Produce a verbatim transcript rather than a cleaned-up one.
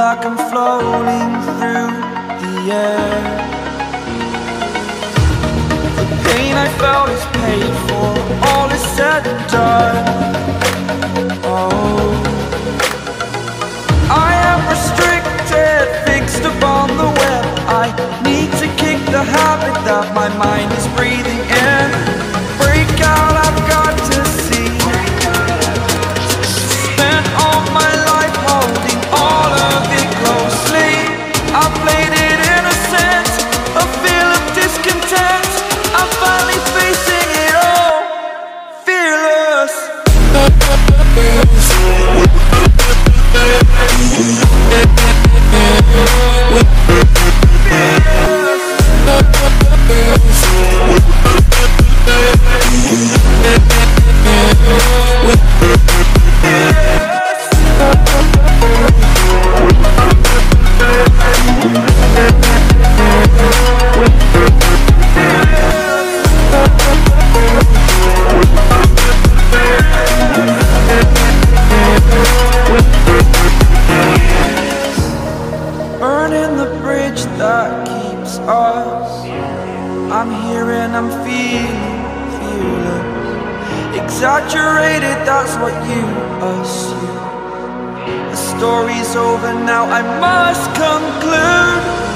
like I'm floating through the air. The pain I felt is paid for, all is said and done. Oh, I am restricted, fixed upon the web. I need to kick the habit that my mind is breathing in. Break out, I've got to see. Spent all my life holding all of it closely. I played it innocent, a feel of discontent. I'm finally facing it all, fearless. Burning the bridge that keeps us. I'm here and I'm feeling fearless. Exaggerated, that's what you assume. The story's over now, I must conclude.